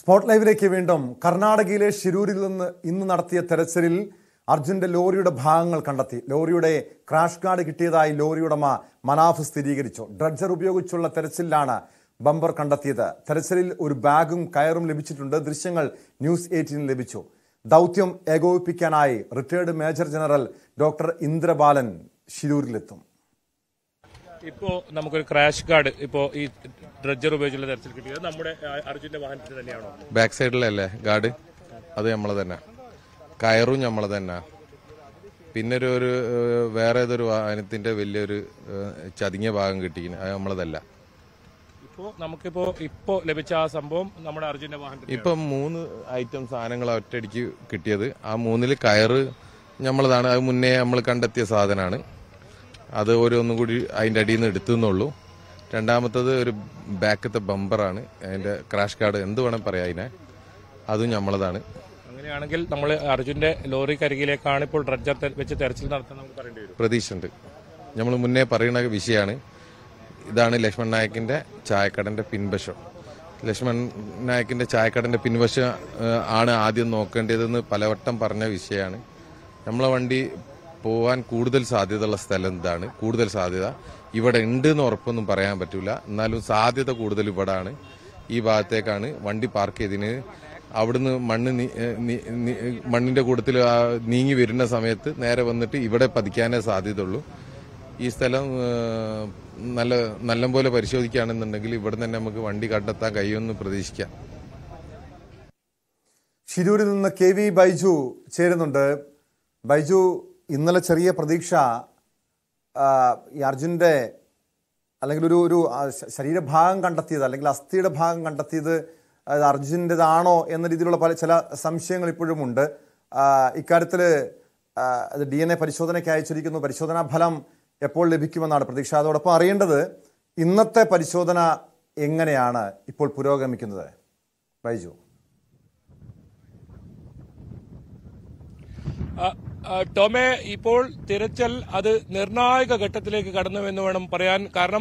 Spot ലൈവിലേക്ക് വീണ്ടും. കർണാടകയിലെ ഷിരൂരിൽ നിന്ന് ഇന്ന് നടത്തിയ തെരച്ചിലിൽ അർജുന്റെ ലോറിയുടെ ഭാഗങ്ങൾ കണ്ടെത്തി. ലോറിയുടെ ക്രാഷ് ഗാർഡ് കിട്ടിയതായി ലോറി ഉടമ മനാഫ് സ്ഥിരീകരിച്ചു. ഡ്രഡ്ജർ ഉപയോഗിച്ചുള്ള തെരച്ചിലിലാണ് ബമ്പർ കണ്ടെത്തിയത്. തെരച്ചിലിൽ ഒരു ബാഗും കയറും ലഭിച്ചിട്ടുണ്ട്. ദൃശ്യങ്ങൾ ന്യൂസ് 18 ലഭിച്ചു. ദൗത്യം ഏകോപിപ്പിക്കാനായി retired major general doctor Indrabalan ഷിരൂരിലെത്തും. ഇപ്പോ നമുക്കൊരു ക്രാഷ് ഗാർഡ് ഇപ്പോ ഈ ഡ്രഡ്ജർ ഉപയോഗിച്ചുള്ള തെരച്ചിൽ കിട്ടിയത് നമ്മുടെ അർജുന്റെ വാഹനത്തിൽ തന്നെയാണോ? ബാക്ക് സൈഡിലല്ലേ ഗാർഡ്? അത് നമ്മളെ തന്നെ. കയറും നമ്മളെ തന്നെ. പിന്നെ ഒരു വേറെ ഏതൊരു വാഹനത്തിന്റെ വലിയൊരു ചതിങ്ങിയ ഭാഗം കിട്ടിയിരിക്കുന്നത് അത് നമ്മളതല്ല. ഇപ്പോ ലഭിച്ച ആ സംഭവം നമ്മുടെ അർജുന്റെ വാഹനത്തിൽ ഇപ്പൊ 3 ഐറ്റം സാധനങ്ങൾ ഒറ്റയടിക്ക് കിട്ടിയത്. ആ 3-ൽ കയറ് നമ്മളതാണ്. അത് മുന്നേ നമ്മൾ കണ്ടെത്തിയ സാധനമാണ്. അത് ഒന്നും കൂടി അതിന്റെ അടിയിൽ നിന്ന് എടുത്തുന്നുള്ളൂ. രണ്ടാമത്തത് ഒരു ബാക്കത്തെ ബമ്പറാണ്. അതിന്റെ ക്രാഷ് ഗാർഡ് എന്ത് വേണം പറയാം അതിനെ. അതും നമ്മളതാണ്. അങ്ങനെയാണെങ്കിൽ നമ്മൾ അർജുന്റെ ലോറി കരികിലേക്കാണ് ഇപ്പോൾ ഡ്രഡ്ജർ വെച്ച് തെരച്ചിൽ നടത്താൻ നമുക്ക് പറയേണ്ടി വരും. പ്രതീക്ഷയുണ്ട്. നമ്മൾ മുന്നേ പറയുന്ന വിഷയമാണ്. ഇതാണ് ലക്ഷ്മൺ നായക്കിന്റെ ചായക്കടന്റെ പിൻവശം. ലക്ഷ്മൺ നായക്കിന്റെ ചായക്കടന്റെ പിൻവശം ആണ് ആദ്യം നോക്കേണ്ടതെന്ന് പലവട്ടം പറഞ്ഞ വിഷയമാണ്. നമ്മളെ വണ്ടി പോവാൻ കൂടുതൽ സാധ്യതയുള്ള സ്ഥലം ഇതാണ്. കൂടുതൽ സാധ്യത ഇവിടെ ഉണ്ട് എന്ന് ഉറപ്പൊന്നും പറയാൻ പറ്റൂല. എന്നാലും സാധ്യത കൂടുതൽ ഇവിടാണ്. ഈ ഭാഗത്തേക്കാണ് വണ്ടി പാർക്ക് ചെയ്തതിന്. അവിടുന്ന് മണ്ണിന്റെ കൂട്ടത്തിൽ നീങ്ങി വരുന്ന സമയത്ത് നേരെ വന്നിട്ട് ഇവിടെ പതിക്കാനേ സാധ്യതയുള്ളൂ. ഈ സ്ഥലം നല്ലപോലെ പരിശോധിക്കുകയാണെന്നുണ്ടെങ്കിൽ ഇവിടെ തന്നെ നമുക്ക് വണ്ടി കണ്ടെത്താൻ കഴിയുമെന്ന് പ്രതീക്ഷിക്കാം. ഷിരൂരിൽ നിന്ന് KV ബൈജു ചേരുന്നുണ്ട്. ബൈജു, ഇന്നലെ ചെറിയ പ്രതീക്ഷ ഈ അർജുന്റെ അല്ലെങ്കിൽ ഒരു ശരീരഭാഗം കണ്ടെത്തിയത് അല്ലെങ്കിൽ അസ്ഥിയുടെ ഭാഗം കണ്ടെത്തിയത് അർജുൻ്റെതാണോ എന്ന രീതിയിലുള്ള ചില സംശയങ്ങൾ ഇപ്പോഴും ഉണ്ട്. ഇക്കാര്യത്തിൽ DNA പരിശോധനയ്ക്ക് അയച്ചിരിക്കുന്നു. പരിശോധനാ ഫലം എപ്പോൾ ലഭിക്കുമെന്നാണ് പ്രതീക്ഷ. അതോടൊപ്പം അറിയേണ്ടത് ഇന്നത്തെ പരിശോധന എങ്ങനെയാണ് ഇപ്പോൾ പുരോഗമിക്കുന്നത്? ബൈജു. ടോമെ, ഇപ്പോൾ തിരച്ചിൽ അത് നിർണായക ഘട്ടത്തിലേക്ക് കടന്നുവെന്ന് വേണം പറയാൻ. കാരണം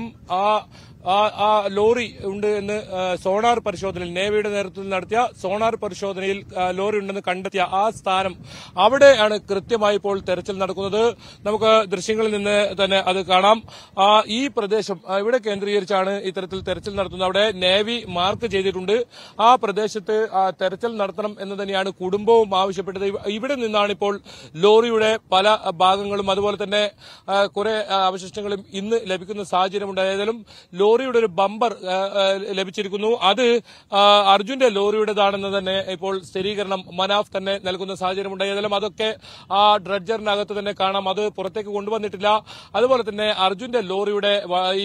ആ ലോറി ഉണ്ട് എന്ന് സോണാർ പരിശോധനയിൽ, നേവിയുടെ നേതൃത്വത്തിൽ നടത്തിയ സോണാർ പരിശോധനയിൽ ലോറി ഉണ്ടെന്ന് കണ്ടെത്തിയ ആ സ്ഥാനം, അവിടെയാണ് കൃത്യമായി ഇപ്പോൾ തെരച്ചിൽ നടക്കുന്നത്. നമുക്ക് ദൃശ്യങ്ങളിൽ നിന്ന് തന്നെ അത് കാണാം. ഈ പ്രദേശം ഇവിടെ കേന്ദ്രീകരിച്ചാണ് ഇത്തരത്തിൽ തെരച്ചിൽ നടത്തുന്നത്. അവിടെ നേവി മാർക്ക് ചെയ്തിട്ടുണ്ട്. ആ പ്രദേശത്ത് തെരച്ചിൽ നടത്തണം എന്ന് തന്നെയാണ് കുടുംബവും ആവശ്യപ്പെട്ടത്. ഇവിടെ നിന്നാണ് ഇപ്പോൾ ലോറിയുടെ പല ഭാഗങ്ങളും അതുപോലെ തന്നെ കുറെ അവശിഷ്ടങ്ങളും ഇന്ന് ലഭിക്കുന്ന സാഹചര്യമുണ്ട്. ഏതായാലും ലോറിയുടെ ഒരു ബമ്പർ ലഭിച്ചിരിക്കുന്നു. അത് അർജുന്റെ ലോറിയുടേതാണെന്ന് തന്നെ ഇപ്പോൾ സ്ഥിരീകരണം മനാഫ് തന്നെ നൽകുന്ന സാഹചര്യമുണ്ട്. ഏതായാലും അതൊക്കെ ആ ഡ്രഡ്ജറിനകത്ത് തന്നെ കാണാം. അത് പുറത്തേക്ക് കൊണ്ടുവന്നിട്ടില്ല. അതുപോലെ തന്നെ അർജുന്റെ ലോറിയുടെ ഈ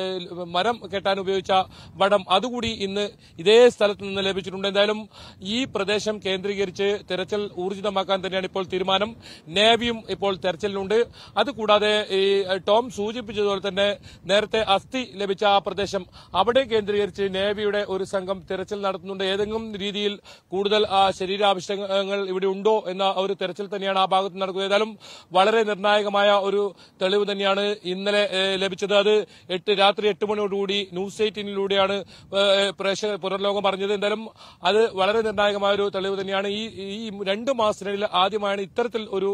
മരം കെട്ടാൻ ഉപയോഗിച്ച വടം അതുകൂടി ഇന്ന് ഇതേ സ്ഥലത്ത് നിന്ന് ലഭിച്ചിട്ടുണ്ട്. എന്തായാലും ഈ പ്രദേശം കേന്ദ്രീകരിച്ച് തെരച്ചിൽ ഊർജിതമാക്കാൻ തന്നെയാണ് ഇപ്പോൾ തീരുമാനം. നേവിയും ഇപ്പോൾ തെരച്ചിലുണ്ട്. അതുകൂടാതെ ഈ ടോം സൂചിപ്പിച്ചതുപോലെ തന്നെ നേരത്തെ അസ്ഥി ലഭിച്ച ആ പ്രദേശം, അവിടെ കേന്ദ്രീകരിച്ച് നേവിയുടെ ഒരു സംഘം തെരച്ചിൽ നടത്തുന്നുണ്ട്. ഏതെങ്കിലും രീതിയിൽ കൂടുതൽ ശരീരാവശിഷ്ടങ്ങൾ ഇവിടെ ഉണ്ടോ എന്ന ഒരു തെരച്ചിൽ തന്നെയാണ് ആ ഭാഗത്ത് നടക്കുന്നത്. ഏതായാലും വളരെ നിർണായകമായ ഒരു തെളിവ് തന്നെയാണ് ഇന്നലെ ലഭിച്ചത്. അത് രാത്രി 8 മണിയോടുകൂടി ന്യൂസ് 18-ലൂടെയാണ് പ്രേക്ഷകർ പുറംലോകം പറഞ്ഞത്. എന്തായാലും അത് വളരെ നിർണായകമായ ഒരു തെളിവ് തന്നെയാണ്. ഈ 2 മാസത്തിനിടയിൽ ആദ്യമായാണ് ഇത്തരത്തിൽ ഒരു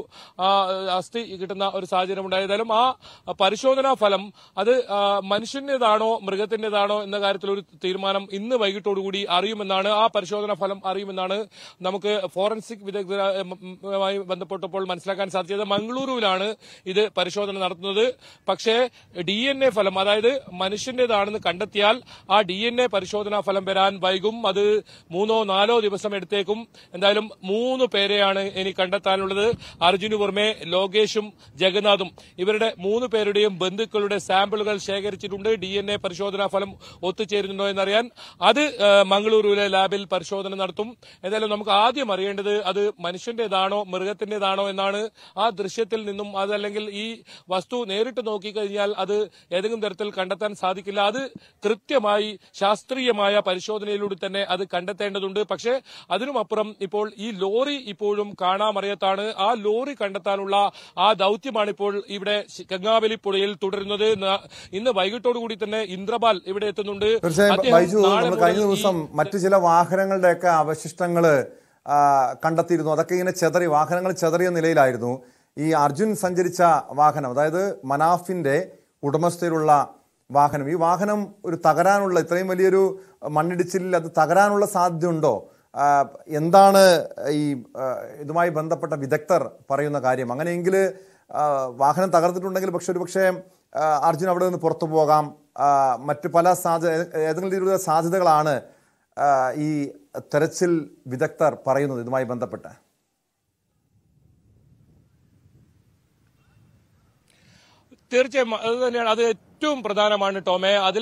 അസ്ഥി കിട്ടുന്ന ഒരു സാഹചര്യം ഉണ്ടായതായാലും ആ പരിശോധനാ ഫലം അത് മനുഷ്യന്റേതാണോ മൃഗത്തിന്റേതാണോ എന്ന കാര്യത്തിൽ ഒരു തീരുമാനം ഇന്ന് വൈകിട്ടോടുകൂടി അറിയുമെന്നാണ്, ആ പരിശോധനാ ഫലം അറിയുമെന്നാണ് നമുക്ക് ഫോറൻസിക് വിദഗ്ധരുമായി ബന്ധപ്പെട്ടപ്പോൾ മനസ്സിലാക്കാൻ സാധിച്ചത്. മംഗളൂരുവിലാണ് ഇത് പരിശോധന നടത്തുന്നത്. പക്ഷേ DNA ഫലം, അതായത് മനുഷ്യന്റേതാണെന്ന് കണ്ടെത്തിയാൽ ആ DNA പരിശോധനാ ഫലം വരാൻ വൈകും. അത് 3-4 ദിവസം എടുത്തേക്കും. എന്തായാലും 3 പേരെയാണ് ഇനി കണ്ടെത്താനുള്ളത്. അർജുന് പുറമെ ലോകേഷും ജഗന്നാഥും, ഇവരുടെ 3 പേരുടെയും ബന്ധുക്കളുടെ സാമ്പിളുകൾ ശേഖരിച്ചിട്ടുണ്ട്. DNA പരിശോധനാ ഫലം ഒത്തുചേരുന്നുണ്ടോ എന്നറിയാൻ അത് മംഗളൂരുവിലെ ലാബിൽ പരിശോധന നടത്തും. എന്തായാലും നമുക്ക് ആദ്യം അറിയേണ്ടത് അത് മനുഷ്യന്റേതാണോ മൃഗത്തിന്റേതാണോ എന്നാണ്. ആ ദൃശ്യത്തിൽ നിന്നും അതല്ലെങ്കിൽ ഈ വസ്തു നേരിട്ട് നോക്കിക്കഴിഞ്ഞാൽ അത് ഏതെങ്കിലും തരത്തിൽ കണ്ടെത്താൻ സാധിക്കില്ല. അത് കൃത്യമായി ശാസ്ത്രീയമായ പരിശോധനയിലൂടെ തന്നെ അത് കണ്ടെത്തേണ്ടതുണ്ട്. പക്ഷേ അതിനുമപ്പുറം ഇപ്പോൾ ഈ ലോറി ഇപ്പോഴും കാണാമറിയത്താണ്. ആ ലോറി കണ്ടെത്താനുള്ള ആ ദൌത്യമാണ് ഇപ്പോൾ ഇവിടെ ഗംഗാവലി പുഴയിൽ തുടരുന്നത്. ഇന്ന് വൈകിട്ടോടുകൂടി തന്നെ ഇന്ദ്രപാൽ ഇവിടെ എത്തുന്നുണ്ട്. തീർച്ചയായും ബൈജു, നമ്മൾ കഴിഞ്ഞ ദിവസം മറ്റു ചില വാഹനങ്ങളുടെയൊക്കെ അവശിഷ്ടങ്ങള് കണ്ടെത്തിയിരുന്നു. അതൊക്കെ ഇങ്ങനെ ചെതറി, വാഹനങ്ങൾ ചെതറിയ നിലയിലായിരുന്നു. ഈ അർജുൻ സഞ്ചരിച്ച വാഹനം, അതായത് മനാഫിന്റെ ഉടമസ്ഥയിലുള്ള വാഹനം, ഈ വാഹനം ഒരു തകരാനുള്ള, ഇത്രയും വലിയൊരു മണ്ണിടിച്ചിലിൽ അത് തകരാനുള്ള സാധ്യതയുണ്ടോ? എന്താണ് ഈ ഇതുമായി ബന്ധപ്പെട്ട വിദഗ്ധർ പറയുന്ന കാര്യം? അങ്ങനെയെങ്കിൽ വാഹനം തകർത്തിട്ടുണ്ടെങ്കിൽ ഒരുപക്ഷെ അർജുൻ അവിടെ നിന്ന് പുറത്തു പോകാം. മറ്റു പല ഏതെങ്കിലും രീതിയിലുള്ള സാധ്യതകളാണ് ഈ തെരച്ചിൽ വിദഗ്ധർ പറയുന്നത് ഇതുമായി ബന്ധപ്പെട്ട്. തീർച്ചയായും അത് തന്നെയാണ്, അത് ഏറ്റവും പ്രധാനമാണ് ടോമെ. അതിൽ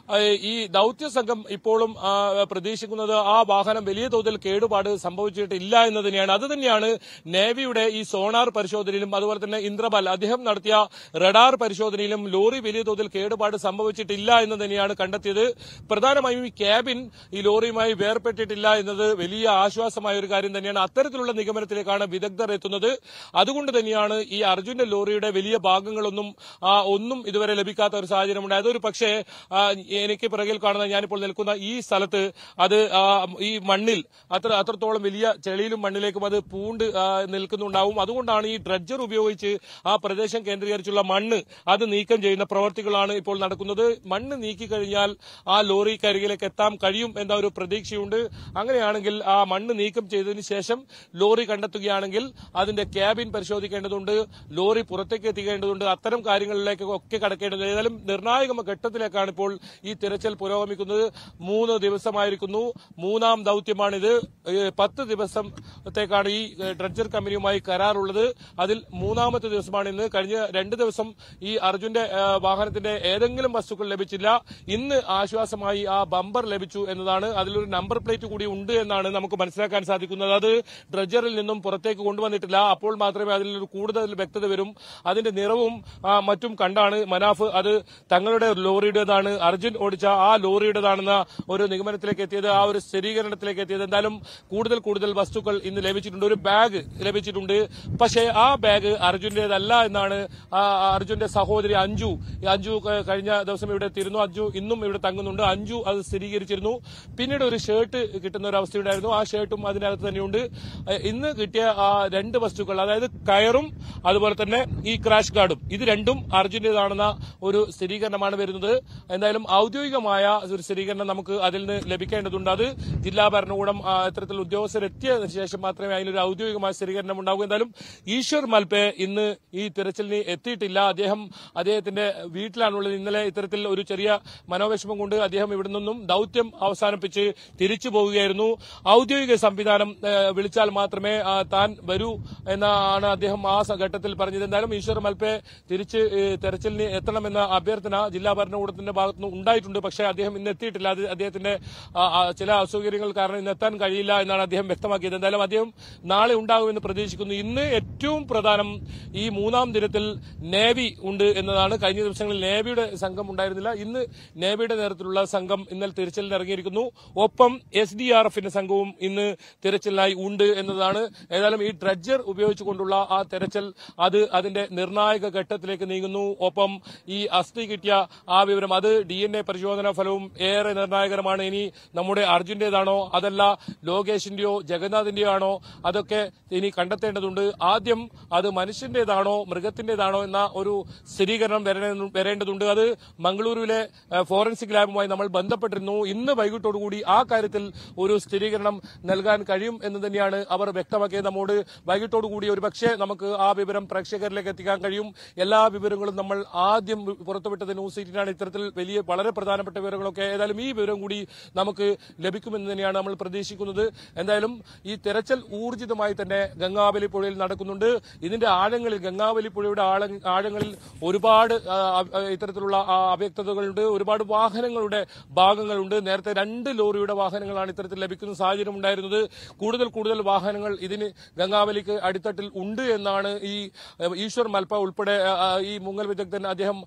ഈ ദൌത്യ സംഘം ഇപ്പോഴും പ്രതീക്ഷിക്കുന്നത് ആ വാഹനം വലിയ തോതിൽ കേടുപാട് സംഭവിച്ചിട്ടില്ല എന്ന് തന്നെയാണ്. അത് തന്നെയാണ് നേവിയുടെ ഈ സോണാർ പരിശോധനയിലും അതുപോലെ തന്നെ ഇന്ദ്രപാൽ അദ്ദേഹം നടത്തിയ റഡാർ പരിശോധനയിലും ലോറി വലിയ തോതിൽ കേടുപാട് സംഭവിച്ചിട്ടില്ല എന്ന് തന്നെയാണ് കണ്ടെത്തിയത്. പ്രധാനമായും ഈ ക്യാബിൻ ഈ ലോറിയുമായി വേർപെട്ടിട്ടില്ല എന്നത് വലിയ ആശ്വാസമായ ഒരു കാര്യം തന്നെയാണ്. അത്തരത്തിലുള്ള നിഗമനത്തിലേക്കാണ് വിദഗ്ധർ എത്തുന്നത്. അതുകൊണ്ട് തന്നെയാണ് ഈ അർജുന്റെ ലോറിയുടെ വലിയ ഭാഗങ്ങളൊന്നും ഇതുവരെ ലഭിക്കാത്ത ഒരു സാഹചര്യമുണ്ട്. അതൊരു പക്ഷേ എനിക്ക് പിറകിൽ കാണുന്ന ഞാനിപ്പോൾ നിൽക്കുന്ന ഈ സ്ഥലത്ത് അത് ഈ മണ്ണിൽ അത്രത്തോളം വലിയ ചെളിയിലും മണ്ണിലേക്കും അത് പൂണ്ട് നിൽക്കുന്നുണ്ടാവും. അതുകൊണ്ടാണ് ഈ ഡ്രഡ്ജർ ഉപയോഗിച്ച് ആ പ്രദേശം കേന്ദ്രീകരിച്ചുള്ള മണ്ണ് അത് നീക്കം ചെയ്യുന്ന പ്രവർത്തികളാണ് ഇപ്പോൾ നടക്കുന്നത്. മണ്ണ് നീക്കിക്കഴിഞ്ഞാൽ ആ ലോറി കരികിലേക്ക് എത്താൻ കഴിയും എന്ന ഒരു പ്രതീക്ഷയുണ്ട്. അങ്ങനെയാണെങ്കിൽ ആ മണ്ണ് നീക്കം ചെയ്തതിനു ശേഷം ലോറി കണ്ടെത്തുകയാണെങ്കിൽ അതിന്റെ ക്യാബിൻ പരിശോധിക്കേണ്ടതുണ്ട്, ലോറി പുറത്തേക്ക് എത്തിക്കേണ്ടതുണ്ട്, അത്തരം കാര്യങ്ങളിലേക്കൊക്കെ കടക്കേണ്ടതുണ്ട്. ഏതായാലും നിർണായക ഘട്ടത്തിലേക്കാണ് ഇപ്പോൾ ഈ തിരച്ചിൽ പുരോഗമിക്കുന്നത്. 3 ദിവസമായിരിക്കുന്നു, 3ാം ദൌത്യമാണിത്. 10 ദിവസത്തേക്കാണ് ഈ ഡ്രഡ്ജർ കമ്പനിയുമായി കരാറുള്ളത്. അതിൽ 3ാമത്തെ ദിവസമാണ് ഇന്ന്. കഴിഞ്ഞ 2 ദിവസം ഈ അർജുന്റെ വാഹനത്തിന്റെ ഏതെങ്കിലും വസ്തുക്കൾ ലഭിച്ചില്ല. ഇന്ന് ആശ്വാസമായി ആ ബമ്പർ ലഭിച്ചു എന്നതാണ്. അതിലൊരു നമ്പർ പ്ലേറ്റ് കൂടി ഉണ്ട് എന്നാണ് നമുക്ക് മനസ്സിലാക്കാൻ സാധിക്കുന്നത്. അത് ഡ്രഡ്ജറിൽ നിന്നും പുറത്തേക്ക് കൊണ്ടുവന്നിട്ടില്ല. അപ്പോൾ മാത്രമേ അതിലൊരു കൂടുതൽ വ്യക്തത വരും. അതിന്റെ നിറവും മറ്റും കണ്ടാണ് മനാഫ് അത് തങ്ങളുടെ ലോറിയുടേതാണ്, അർജുൻ ഓടിച്ച ആ ലോറിയുടേതാണെന്ന ഒരു നിഗമനത്തിലേക്ക് എത്തിയത്, ആ ഒരു സ്ഥിരീകരണത്തിലേക്ക് എത്തിയത്. എന്തായാലും കൂടുതൽ വസ്തുക്കൾ ഇന്ന് ലഭിച്ചിട്ടുണ്ട്. ഒരു ബാഗ് ലഭിച്ചിട്ടുണ്ട്. പക്ഷേ ആ ബാഗ് അർജുന്റേതല്ല എന്നാണ് അർജുന്റെ സഹോദരി അഞ്ജു കഴിഞ്ഞ ദിവസം ഇവിടെ എത്തിയിരുന്നു. അഞ്ജു ഇന്നും ഇവിടെ തങ്ങുന്നുണ്ട്. അഞ്ജു അത് സ്ഥിരീകരിച്ചിരുന്നു. പിന്നീട് ഒരു ഷർട്ട് കിട്ടുന്ന ഒരു അവസ്ഥയുണ്ടായിരുന്നു. ആ ഷർട്ടും അതിനകത്ത് തന്നെയുണ്ട്. ഇന്ന് കിട്ടിയ 2 വസ്തുക്കൾ, അതായത് കയറും അതുപോലെ തന്നെ ഈ ക്രാഷ് ഗാർഡും, ഇത് രണ്ടും അർജുന്റേതാണെന്ന ഒരു സ്ഥിരീകരണമാണ് വരുന്നത്. എന്തായാലും ഔദ്യോഗികമായ ഒരു സ്ഥിരീകരണം നമുക്ക് അതിൽ നിന്ന് ലഭിക്കേണ്ടതുണ്ട്. അത് ജില്ലാ ഭരണകൂടം ഇത്തരത്തിൽ ഉദ്യോഗസ്ഥരെത്തിയ ശേഷം മാത്രമേ അതിനൊരു ഔദ്യോഗികമായ സ്ഥിരീകരണം ഉണ്ടാകൂ. എന്തായാലും ഈശ്വർ മൽപെ ഇന്ന് ഈ തിരച്ചിലിന് എത്തിയിട്ടില്ല. അദ്ദേഹത്തിന്റെ വീട്ടിലാണുള്ളത്. ഇന്നലെ ഇത്തരത്തിൽ ഒരു ചെറിയ മനോവിഷമം കൊണ്ട് അദ്ദേഹം ഇവിടെ നിന്നും ദൌത്യം അവസാനിപ്പിച്ച് തിരിച്ചു പോവുകയായിരുന്നു. ഔദ്യോഗിക സംവിധാനം വിളിച്ചാൽ മാത്രമേ താൻ വരൂ എന്നാണ് അദ്ദേഹം ആ ഘട്ടത്തിൽ പറഞ്ഞത്. എന്തായാലും ഈശ്വർ മൽപെ തിരിച്ച് തെരച്ചിലിന് എത്തണമെന്ന അഭ്യർത്ഥന ജില്ലാ ഭരണകൂടത്തിന്റെ ഭാഗത്തുനിന്ന് ഉണ്ടായിട്ടുണ്ട്. പക്ഷേ അദ്ദേഹം ഇന്ന് എത്തിയിട്ടില്ല. അത് അദ്ദേഹത്തിന്റെ ചില അസൗകര്യങ്ങൾ കാരണം ഇന്ന് എത്താൻ കഴിയില്ല എന്നാണ് അദ്ദേഹം വ്യക്തമാക്കിയത്. എന്തായാലും അദ്ദേഹം നാളെ ഉണ്ടാകുമെന്ന് പ്രതീക്ഷിക്കുന്നു. ഇന്ന് ഏറ്റവും പ്രധാനം ഈ 3ാം ദിനത്തിൽ നേവി ഉണ്ട് എന്നതാണ്. കഴിഞ്ഞ ദിവസങ്ങളിൽ നേവിയുടെ സംഘം ഉണ്ടായിരുന്നില്ല. ഇന്ന് നേവിയുടെ നേതൃത്വത്തിലുള്ള സംഘം ഇന്നലെ തിരച്ചിലിന് ഇറങ്ങിയിരിക്കുന്നു. ഒപ്പം SDRFന്റെ സംഘവും ഇന്ന് തിരച്ചിലിനായി ഉണ്ട് എന്നതാണ്. ഏതായാലും ഈ ഡ്രഡ്ജർ ഉപയോഗിച്ചുകൊണ്ടുള്ള ആ തെരച്ചിൽ അത് അതിന്റെ നിർണായക ഘട്ടത്തിലേക്ക് നീങ്ങുന്നു. ഒപ്പം ഈ അസ്ഥി കിട്ടിയ ആ വിവരം, അത് DNA പരിശോധനാ ഫലവും ഏറെ നിർണായകരമാണ്. ഇനി നമ്മുടെ അർജുന്റേതാണോ അതല്ല ലോകേഷിന്റെയോ ജഗന്നാഥിന്റെയോ ആണോ, അതൊക്കെ ഇനി കണ്ടെത്തേണ്ടതുണ്ട്. ആദ്യം അത് മനുഷ്യന്റേതാണോ മൃഗത്തിന്റേതാണോ എന്ന ഒരു സ്ഥിരീകരണം വരേണ്ടതുണ്ട്. അത് മംഗളൂരുവിലെ ഫോറൻസിക് ലാബുമായി നമ്മൾ ബന്ധപ്പെട്ടിരുന്നു. ഇന്ന് വൈകിട്ടോടുകൂടി ആ കാര്യത്തിൽ ഒരു സ്ഥിരീകരണം നൽകാൻ കഴിയും എന്ന് തന്നെയാണ് അവർ വ്യക്തമാക്കിയത്. നമ്മോട് വൈകിട്ടോടുകൂടി ഒരുപക്ഷെ നമുക്ക് ആ വിവരം പ്രേക്ഷകരിലേക്ക് എത്തിക്കാൻ കഴിയും. എല്ലാ വിവരങ്ങളും നമ്മൾ ആദ്യം പുറത്തുവിട്ടത് ന്യൂസ് 18 ഇത്തരത്തിൽ വളരെ പ്രധാനപ്പെട്ട വിവരങ്ങളൊക്കെ. ഏതായാലും ഈ വിവരം കൂടി നമുക്ക് ലഭിക്കുമെന്ന് തന്നെയാണ് നമ്മൾ പ്രതീക്ഷിക്കുന്നത്. എന്തായാലും ഈ തെരച്ചിൽ ഊർജിതമായി തന്നെ ഗംഗാവലി പുഴയിൽ നടക്കുന്നുണ്ട്. ഇതിന്റെ ആഴങ്ങളിൽ, ഗംഗാവലി പുഴയുടെ ആഴങ്ങളിൽ ഒരുപാട് ഇത്തരത്തിലുള്ള അവ്യക്തതകളുണ്ട്. ഒരുപാട് വാഹനങ്ങളുടെ ഭാഗങ്ങളുണ്ട്. നേരത്തെ 2 ലോറിയുടെ വാഹനങ്ങളാണ് ഇത്തരത്തിൽ ലഭിക്കുന്ന സാഹചര്യം ഉണ്ടായിരുന്നത്. കൂടുതൽ വാഹനങ്ങൾ ഇതിന് ഗംഗാവലിക്ക് അടിത്തട്ടിൽ ഉണ്ട് എന്നാണ് ഈ ഈശ്വർ മൽപ ഉൾപ്പെടെ ഈ മുങ്ങൽ വിദഗ്ധൻ അദ്ദേഹം ആഴങ്ങൾ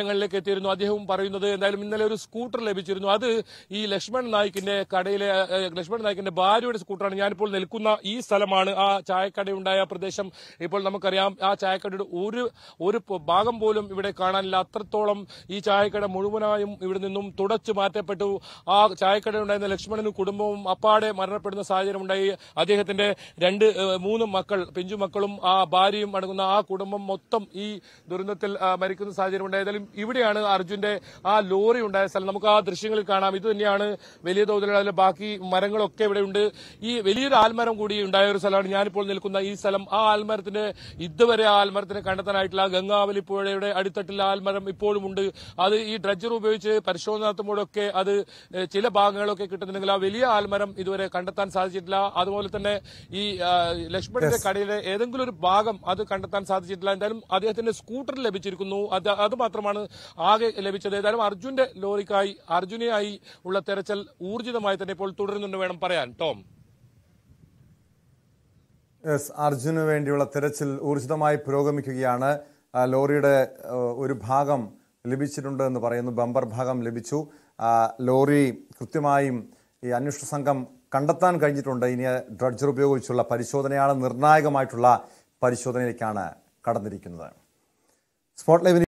വിവരങ്ങളിലേക്ക് എത്തിയിരുന്നു. അദ്ദേഹം പറയുന്നത് എന്തായാലും ഇന്നലെ ഒരു സ്കൂട്ടർ ലഭിച്ചിരുന്നു. അത് ഈ ലക്ഷ്മൺ നായിക്കിന്റെ കടയിലെ ലക്ഷ്മൺ നായിക്കിന്റെ ഭാര്യയുടെ സ്കൂട്ടറാണ്. ഞാനിപ്പോൾ നിൽക്കുന്ന ഈ സ്ഥലമാണ് ആ ചായക്കടയുണ്ടായ പ്രദേശം. ഇപ്പോൾ നമുക്കറിയാം ആ ചായക്കടയുടെ ഒരു ഭാഗം പോലും ഇവിടെ കാണാനില്ല. അത്രത്തോളം ഈ ചായക്കട മുഴുവനായും ഇവിടെ നിന്നും തുടച്ചു മാറ്റപ്പെട്ടു. ആ ചായക്കട ഉണ്ടായിരുന്ന ലക്ഷ്മണനും കുടുംബവും അപ്പാടെ മരണപ്പെടുന്ന സാഹചര്യം ഉണ്ടായി. അദ്ദേഹത്തിന്റെ 3 മക്കൾ, പിഞ്ചുമക്കളും ആ ഭാര്യയും അടങ്ങുന്ന ആ കുടുംബം മൊത്തം ഈ ദുരന്തത്തിൽ മരിക്കുന്ന സാഹചര്യം ഉണ്ടായതായാലും ഇവിടെയാണ് അർജുന്റെ ആ ലോറി ഉണ്ടായ സ്ഥലം. നമുക്ക് ആ ദൃശ്യങ്ങളിൽ കാണാം. ഇത് തന്നെയാണ് വലിയ തോതിലുള്ള ബാക്കി മരങ്ങളൊക്കെ ഇവിടെ ഉണ്ട്. ഈ വലിയൊരു ആൽമരം കൂടി ഉണ്ടായ ഒരു സ്ഥലമാണ് ഞാനിപ്പോൾ നിൽക്കുന്ന ഈ സ്ഥലം. ആ ആൽമരത്തിന്റെ ഇതുവരെ ആ ആൽമരത്തിനെ കണ്ടെത്താനായിട്ടില്ല. ഗംഗാവലി പുഴയുടെ അടിത്തട്ടിൽ ആൽമരം ഇപ്പോഴും ഉണ്ട്. അത് ഈ ഡ്രഡ്ജർ ഉപയോഗിച്ച് പരിശോധന നടത്തുമ്പോഴൊക്കെ അത് ചില ഭാഗങ്ങളൊക്കെ കിട്ടുന്നുണ്ടെങ്കിൽ ആ വലിയ ആൽമരം ഇതുവരെ കണ്ടെത്താൻ സാധിച്ചിട്ടില്ല. അതുപോലെ തന്നെ ഈ ലക്ഷ്മണന്റെ കടയിലെ ഏതെങ്കിലും ഒരു ഭാഗം അത് കണ്ടെത്താൻ സാധിച്ചിട്ടില്ല. എന്തായാലും അദ്ദേഹത്തിന്റെ സ്കൂട്ടർ ലഭിച്ചിരിക്കുന്നു. അത് മാത്രമാണ് ആകെ ലഭിച്ചത്. ഏതായാലും അർജുനെയായി ഉള്ള തെരച്ചിൽ ഊർജിതമായി തന്നെ ഇപ്പോൾ തുടരുന്നുണ്ട് വേണം പറയാൻ. ടോം, അർജുന് വേണ്ടിയുള്ള തെരച്ചിൽ ഊർജിതമായി പുരോഗമിക്കുകയാണ്. ലോറിയുടെ ഒരു ഭാഗം ലഭിച്ചിട്ടുണ്ട് എന്ന് പറയുന്നു. ബമ്പർ ഭാഗം ലഭിച്ചു. ലോറി കൃത്യമായും ഈ അന്വേഷണ സംഘം കണ്ടെത്താൻ കഴിഞ്ഞിട്ടുണ്ട്. ഇനി ഡ്രഡ്ജർ ഉപയോഗിച്ചുള്ള പരിശോധനയാണ്, നിർണായകമായിട്ടുള്ള പരിശോധനയിലേക്കാണ് കടന്നിരിക്കുന്നത്. Spot live